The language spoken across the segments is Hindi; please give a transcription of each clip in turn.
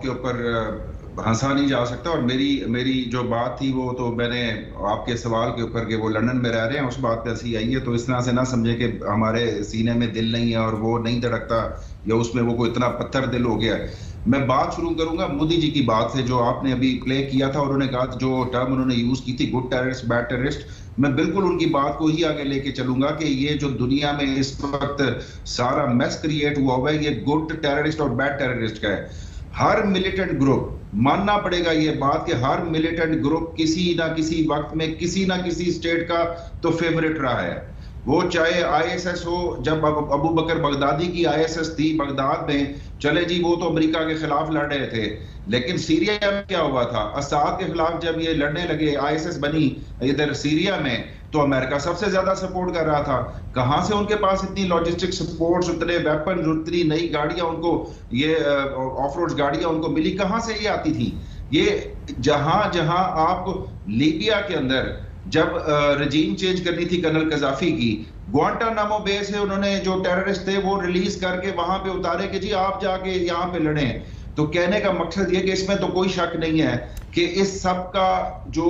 के ऊपर हंसा नहीं जा सकता। और मेरी जो बात थी वो तो मैंने आपके सवाल के ऊपर कि वो लंदन में रह रहे हैं उस बात पे हंसी आई है, तो इस तरह से ना समझे कि हमारे सीने में दिल नहीं है और वो नहीं धड़कता या उसमें वो कोई इतना पत्थर दिल हो गया है। मैं बात शुरू करूंगा मोदी जी की बात से जो आपने अभी प्ले किया था। और उन्होंने कहा जो टर्म उन्होंने यूज की थी गुड टेररिस्ट बैड टेररिस्ट, मैं बिल्कुल उनकी बात को ही आगे लेके चलूंगा कि ये जो दुनिया में इस वक्त सारा मैस क्रिएट हुआ हुआ है ये गुड टेररिस्ट और बैड टेररिस्ट का है। हर मिलिटेंट ग्रुप, मानना पड़ेगा ये बात कि हर मिलिटेंट ग्रुप किसी ना किसी वक्त में किसी ना किसी स्टेट का तो फेवरेट रहा है। वो चाहे आईएसएस हो, जब अबू बकर बगदादी की आईएसएस थी बगदाद में, चले जी वो तो अमेरिका के खिलाफ लड़ रहे थे, लेकिन सीरिया में क्या हुआ था, असाद के खिलाफ जब ये लड़ने लगे आईएसएस बनी इधर सीरिया में, तो अमेरिका सबसे ज्यादा सपोर्ट कर रहा था। कहां से उनके पास इतनी लॉजिस्टिक सपोर्ट, उतने वेपन, उतनी नई गाड़ियां उनको, ये ऑफ रोड गाड़ियां उनको मिली, कहां से ये आती थी? ये जहां जहां आप लीबिया के अंदर जब रजीम चेंज करनी थी कर्नल कजाफी की, ग्वांटानामो बे से उन्होंने जो टेररिस्ट थे वो रिलीज करके वहां पे उतारे कि जी आप जाके यहाँ पे लड़ें। तो कहने का मकसद ये कि इसमें तो कोई शक नहीं है कि इस सब का जो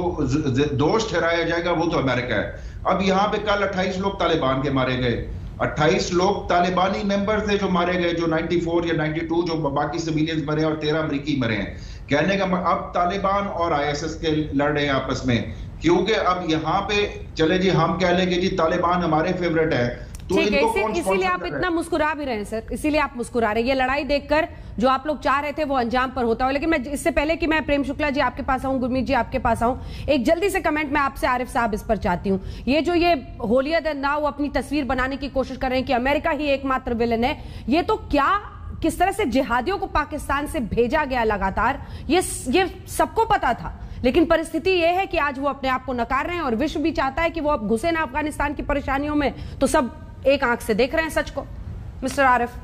दोष ठहराया जाएगा वो तो अमेरिका है। अब यहाँ पे कल 28 लोग तालिबान के मारे गए, 28 लोग तालिबानी मेंबर थे जो मारे गए, जो 94 या 92 जो बाकी सिविलियंस मरे और 13 अमरीकी मरे हैं। कहने का अब तालिबान और आईएसएस के लड़ रहे हैं आपस में, क्योंकि अब यहाँ पे चले जी हम कह लेंगे जी तालिबान हमारे फेवरेट है, तो इसीलिए आप इतना मुस्कुरा भी रहे हैं सर, इसीलिए आप मुस्कुरा रहे हैं। ये लड़ाई देखकर जो आप लोग चाह रहे थे वो अंजाम पर होता हो। लेकिन मैं इससे पहले कि मैं प्रेम शुक्ला जी आपके पास आऊं, गुरमीत जी आपके पास आऊं, एक जल्दी से कमेंट मैं आपसे आरिफ साहब इस पर चाहती हूं। ये जो ये होलियर देन नाउ अपनी तस्वीर बनाने की कोशिश कर रहे हैं कि अमेरिका ही एकमात्र विलन है, ये तो क्या किस तरह से जिहादियों को पाकिस्तान से भेजा गया लगातार, ये सबको पता था। लेकिन परिस्थिति यह है कि आज वो अपने आप को नकार रहे हैं और विश्व भी चाहता है कि वो अब घुसे ना अफगानिस्तान की परेशानियों में, तो सब एक आंख से देख रहे हैं सच को। मिस्टर आरिफ,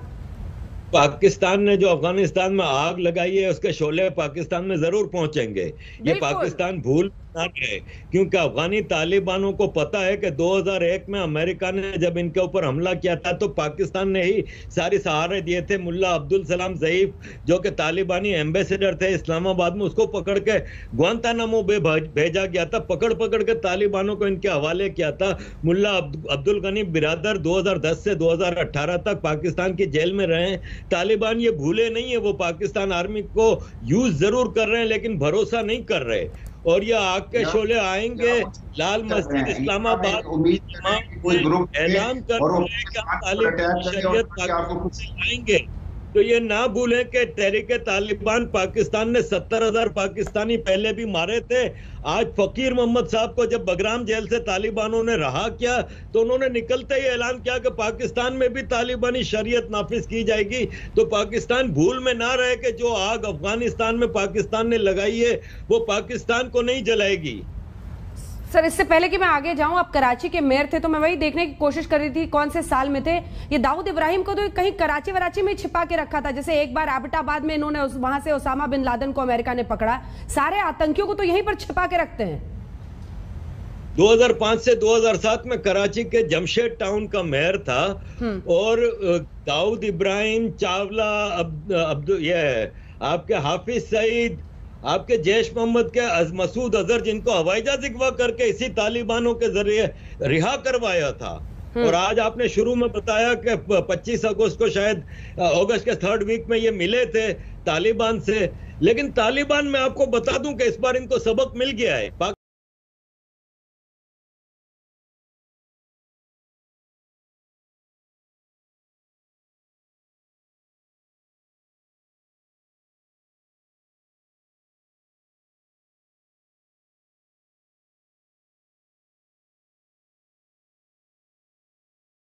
पाकिस्तान ने जो अफगानिस्तान में आग लगाई है उसके शोले पाकिस्तान में जरूर पहुंचेंगे। ये पाकिस्तान भूल ना रहे, क्योंकि अफगानी तालिबानों को पता है कि 2001 में अमेरिका ने जब इनके ऊपर हमला किया था तो पाकिस्तान ने ही सारे सहारे दिए थे। मुल्ला अब्दुल सलाम ज़ईफ जो कि तालिबानी एम्बेसडर थे इस्लामाबाद में, उसको पकड़ के ग्वांतानामो बे भेजा गया था, पकड़ के तालिबानों को इनके हवाले किया था। मुल्ला अब्दुल गनी बिरादर 2010 से 2018 तक पाकिस्तान की जेल में रहे। तालिबान ये भूले नहीं है, वो पाकिस्तान आर्मी को यूज जरूर कर रहे हैं लेकिन भरोसा नहीं कर रहे। और ये आग के शोले आएंगे, लाल मस्जिद इस्लामाबाद ऐलान आएंगे। तो ये ना भूलें कि तहरीक तालिबान पाकिस्तान ने 70,000 पाकिस्तानी पहले भी मारे थे। आज फकीर मोहम्मद साहब को जब बगराम जेल से तालिबानों ने रहा किया तो उन्होंने निकलते ही ऐलान किया कि पाकिस्तान में भी तालिबानी शरीयत नाफिज की जाएगी। तो पाकिस्तान भूल में ना रहे कि जो आग अफगानिस्तान में पाकिस्तान ने लगाई है वो पाकिस्तान को नहीं जलाएगी। सर इससे पहले कि मैं आगे जाऊं, आप कराची के मेयर थे तो मैं वही देखने की कोशिश कर रही थी कौन से साल में थे। ये दाऊद इब्राहिम को तो कहीं कराची वराची में छिपा के रखा था, जैसे एक बार एबटाबाद में इन्होंने वहां से ओसामा बिन लादेन को अमेरिका ने पकड़ा, सारे आतंकियों को तो यहीं पर छिपा के रखते हैं। 2005 से 2007 में कराची के जमशेद टाउन का मेयर था और दाऊद इब्राहिम, चावला, आपके हाफिज सईद, आपके जैश मोहम्मद के मसूद अजहर, जिनको हवाई जहाज अगवा करके इसी तालिबानों के जरिए रिहा करवाया था। और आज आपने शुरू में बताया कि 25 अगस्त को शायद अगस्त के 3rd वीक में ये मिले थे तालिबान से, लेकिन तालिबान में आपको बता दूं कि इस बार इनको सबक मिल गया है।